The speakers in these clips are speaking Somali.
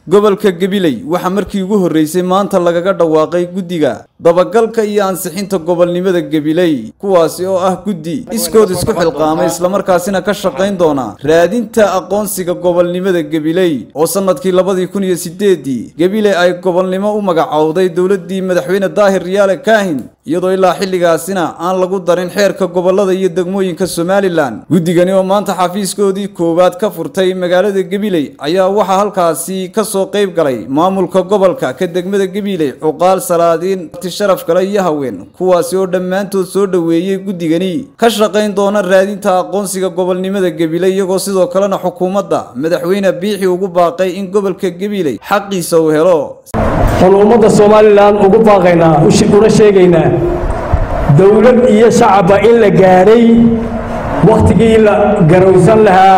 gobolka Gabiley waxa markii ugu horeysay maanta lagaga dhawaaqay guddiga dabagalka iyo ansixinta gobolnimada Gabiley kuwaasi oo ah guddi iskood isku xilqaamay isla markaasina ka shaqeyn doona raadinta aqoonsiga gobolnimada Gabiley oo sanadkii 2008 Gabiley ay gobolnimo u magacawday dawladii madaxweyne Daahir Riyaale Kaahin iyadoo ilaa xilligaasina aan lagu darin xeerka gobolada iyo degmooyinka Somaliland guddigani oo maanta xafiiskoodii koowaad ka furtay magaalada Gabiley ayaa waxa halkaasi ka soo qayb galay maamulka gobolka ka degmada Gabiley cuqaal salaadiin sharaf kale iyo haween kuwaasi oo dhammaantood soo dhaweeyay guddigani ka shaqeyn doona raadinta aqoonsiga gobolnimada Gabiley iyagoo sidoo kalena xukuumadda madaxweyne Biixi ugu baaqay in gobolka Gabiley xaqiisa uu helo xukuumadda Somaliland ugu baaqayna una sheegayna dawlad iyo shacab in la gaaray waqtigii la garowsan lahaa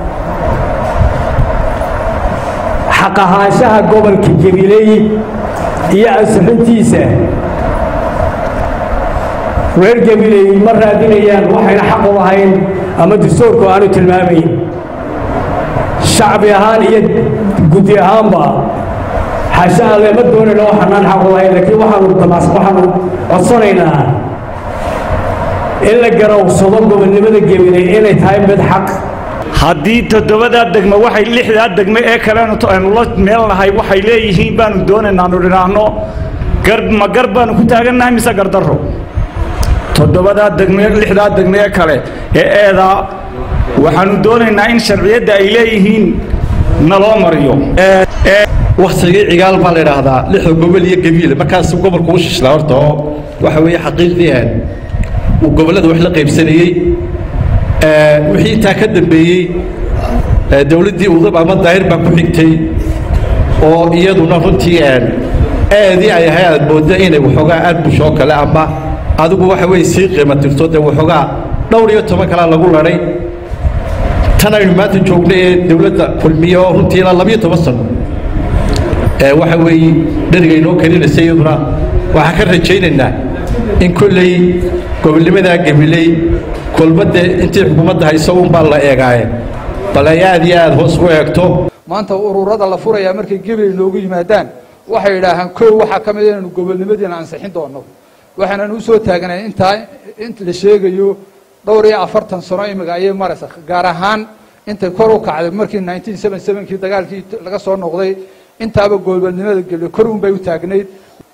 xaq ahaanshaha gobolka Gabiley iyo ansixintiisa reer Gabiley ma raadinayaan waxayna xaq u lahayn ama dastuurku aanu tilmaamayn shacbi ahaan iyo guddi ahaanba xashaa lama doonayno waxaan xaq u lahayn laakiin waxaanu codsanaynaa in la garowsado gobolnimada Gabiley inay tahay mid xaq haddii toddobada degmo waxay lixda degmo ee kale aanu la meelnahay waxay leeyihiin baanu doonaynaa dhinaano garb baanu ku taagannahay mise gardarro toddobada degmo lixda degmo ee kale eeda waxaanu doonaynaa in sharciyada ay leeyihiin naloo mariyo waqtiga cigaal baa la yiraahdaa lixda gobol iyo Gabiley markaas gobolku u shishlaa horta waxa weeye xaqiiqdii gobolada wax la qaybsanayay wixii taa ka dambeeyay dawladii udub ama daahir baa ku xigtay oo iyaduna runtii aadii ay ahayd moodo inay waxoogaa aad bulsho kale ama adigu waxa weeye si qiimo tirto de waxoogaa dhowr iyo 10 kala lagu laray tan ay maanta joognay dawladda kulmiyo runtii la 12 sano waxa weeye dariga keenaysa iyaduna waxa ka rajaynaynaa in kullay gobolnimada Gabiley kolbada intii xukuumadda hayso baa la eegay balayaad hoos u eegto maanta ururada la furaya markay Gabiley loogu yimaadaan waxay yiraahdaan koow waxa kamid ah in gobolnimadina ansixin doono waxaan u soo taagnay inta la sheegayo dhowr iyo 40 sano imiga ay maraysa gaar ahaan inta kor u kacday markii 1977kii dagaalkii laga soo noqday intaaba gobolnimada Gabiley kor u bay u taagnayd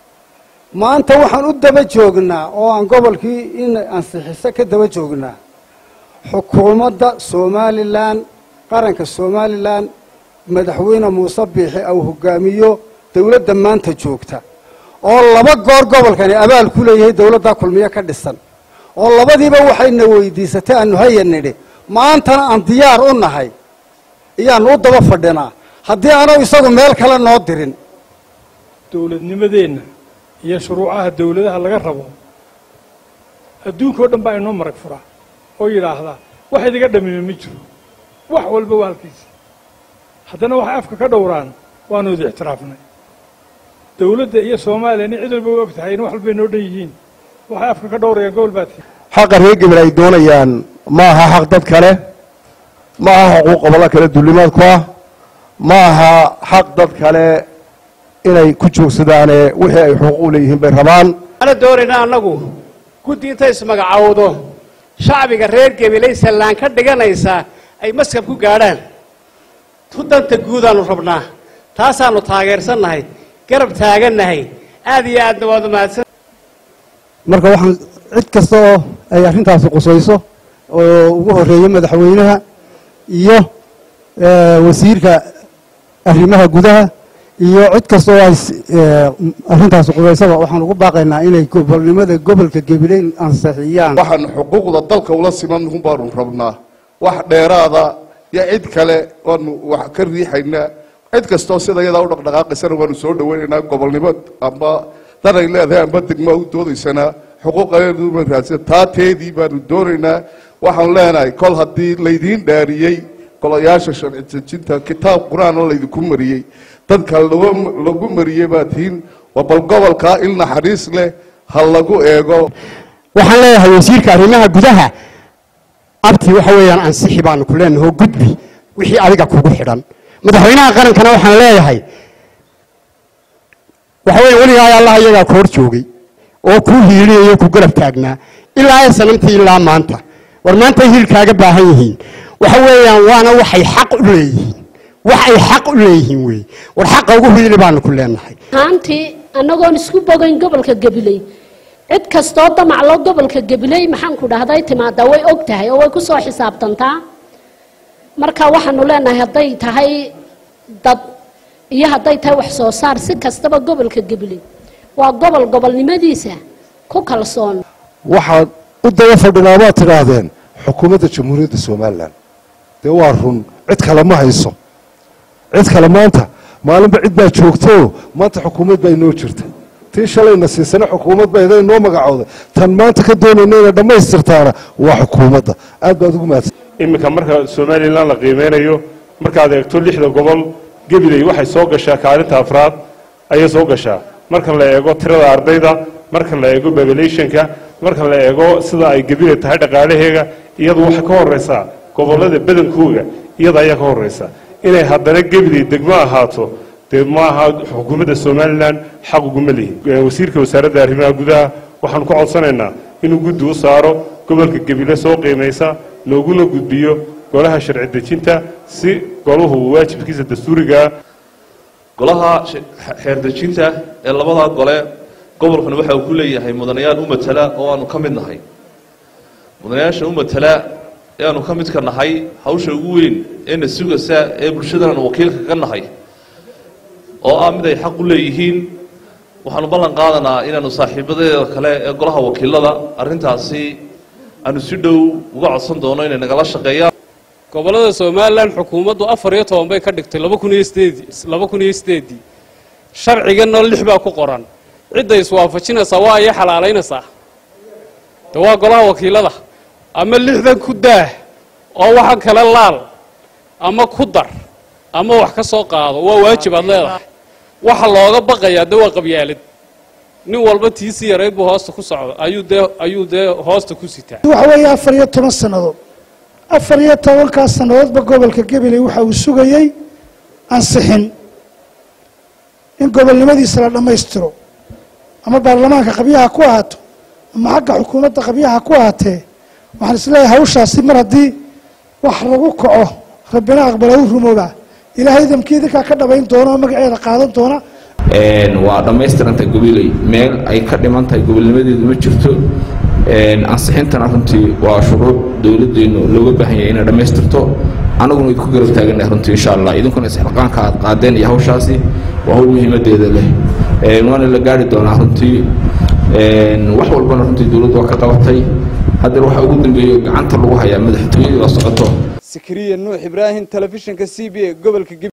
maanta waxaan u daba joognaa oo aan gobolkii in ansixisa ka daba joognaa xukuumadda Somaliland qaranka Somaliland madaxweyne Muuse Biixi oo hogaamiyo dawladda maanta joogta oo laba goor gobolkani abaal ku leeyahay dawladda kulmiye ka dhisan oo labadiiba waxayna weydiisatay aanu hayanidhi maantana aan diyaar u nahay iyaan u daba fadhinaa haddii aanu isagu meel kale noo dirin dawladnimadeena iyo shuruucaha dawladaha laga rabo adduunka oo dhan baa inoo marag fura oo yiraahda wax idiga dhameeyo ma jiro wax walba waalkiisa haddana wax afka ka dhowraan waanu ixtiraafnay dawladda iyo Soomaaliya cid walba og tahay in wax walba inoo dhan yihiin wax afka ka dhowraya gobol baadki xaq reer Gabiley ay doonayaan ma aha xaq dad kale ma aha xuquuq gobolka kale dulimaad ku ah ma aha xaq dad kale inay ku joogsadaan wixii ay xuquuq u leeyihiin bay rabaan ana doorina anagu guddi inta ismagacawdo shacbiga reer Gabiley salaan ka dhiganaysa ay maskab ku gaadhaan tudanta guud aanu rabnaa taasaanu taageersanahay garab taaganahay aad iyo aad wada mahadsan marka waxaan cid kasta oo ay arrintaas qusayso oo ugu horeeyay madaxweynaha iyo wasiirka arrimaha gudaha iyo cid kasta oo ay arrintaas qudaysaba waxaan ugu baaqaynaa inay gobolnimada gobolka Gabiley ansixiyaan waxaan xuquuqda dalka ula siman baanu rabnaa wax dheeraada ya cid kale oo wax ka riixayna cid kasta sida iyada u dhaqdhaqaaqaysan waanu soo dhaweynaynaa gobolnimada amba daray leedahay amba degmo u doodaysana xuquuqadeedu ma raadsan taateedii baanu doonaynaa waxaan leenahay kol hadii laydiin dhaariyay golayaasha sharci dejinta kitaab quraan oo laydinku mariyay dadka lagu mariyay baatiin wabal gobolka il naxariis leh hal lagu eego waxaan leeyahay wasiirka arrimaha gudaha abti waxa weeyaan ansixi baan ku leenahay gudbi wixii adiga kugu xidhan madaxweynaha qarankana waxaan leeyahay waxa weeye weligaa allah iyagaa ku hor joogay oo ku hiiliyay ku garab taagnaa ilaa ay sanamtii ilaa maanta war maanta hiilkaaga baahan yihiin waxa weeyaan waana waxay xaq u leeyihiin waxay xaq u leeyihiin wey war xaqa ugu hiili baanu ku leenahay haantii anagoon isku bogayn gobolka Gabiley cid kastoo damaclo gobolka Gabiley maxaan ku dhahday timaada way og tahay oo way ku soo xisaabtantaa marka waxaanu leenahay haday tahay dad iyo haday tahay wax soo saar si kastaba gobolka Gabiley waa gobolnimadiisa ku kalsoon waxaad u daba fadhinaa baad tidhaahdeen xukuumadda jamhuuriyadda somalilan dee waa run cid kale ma hayso cid kale maanta maalinba cid baa joogto maanta xukuumad baa inoo jirta tii shalayna siisana xukuumad baa iday noo magacowday tan maanta ka doonayna inay dhammaystirtaana waa xukuumadda aad baad ugu mahadsan iminka marka somalilan la qiimeynayo markaad eegto 6 gobol Gabiley waxay soo gashaa kaalinta afraad ayay soo gashaa marka la eego tirada ardayda marka la eego populationka marka la eego sida ay Gabiley tahay dhaqaalaheega iyadu waxa ka horeysa gobolada badankooda iyada ayaa ka horeysa inay haddana Gabiley degmo ahaato dee maaha xukuumadda somalilan xaq ugu maleeyahay wasiirka wasaaradda arrimaha gudaha waxaan ku codsanaynaa inuu guddi u saaro gobolka Gabiley soo qiimeysa looguna gudbiyo golaha sharci dejinta si goluhu waajibkiisa dastuuriga golaha xeer dejinta ee labada gole gobolkan waxa uu ku leeyahay mudanayaal u matala oo aanu ka mid nahay mudanayaasha u matala ee aanu ka mid ka nahay hawsha ugu weyn ee sugaysa ee bulshadana wakiilka ka nahay oo ah mid ay xaq u leeyihiin waxaanu ballan qaadanaa inaanu saaxiibadeeda kale ee golaha wakiilada arrintaasi aanu si dhow uga codsan doono inay nagala shaqeeyaan gobolada Soomaaliland xukuumaddu 14 bay ka dhigtay 2008 sharcigan 6 baa ku qoran cidda iswaafajinaysa waa ay xalaaleynaysaa waa golaha wakiilada ama 6dan ku daa oo waxa kala laal ama ku dar ama wax ka soo qaado waa waajib aad leedahay waxa looga baqayaa dawaa qabyaalad nin walba tiisi yareed buu hoosta ku socdo ayuu dee hoosta ku sitaa waxa weeye 14 sanadood 14 sanadoodba gobolka Gabiley waxa uu sugayay ansixin in gobolnimadiisa la dhammaystiro ama baarlamaanka qabyaha ku ahaato ama xagga xukuumadda qabyaha ku ahaatee waxaan isleeyahay hawshaasi mar haddii wax lagu kaco rabbina aqbala u rumooba ilaahay damkiidinka ka dhabayn doono magaceeda qaadan doona waa dhammaystiranta Gabiley meel ay ka dhiman tahay gobolnimadeedu ma jirto ansixintana runtii waa shuruuc dawladdeenu looga baahan yahay inay dhammaystirto anaguna way ku garab taaganahay runtii insha Allah idinkuna isxilqaanka aad qaadeen iyo hawshaasi waa hawl muhiimadeeda leh waana la gaari doonaa runtii wax walbana runtii dawladdu waa ka qabatay hadda waxa ugu dambeeyo gacanta lagu hayaa madaxtooyada la socoto Sikriye Nuux Ibrahim telefishinka CBA gobolka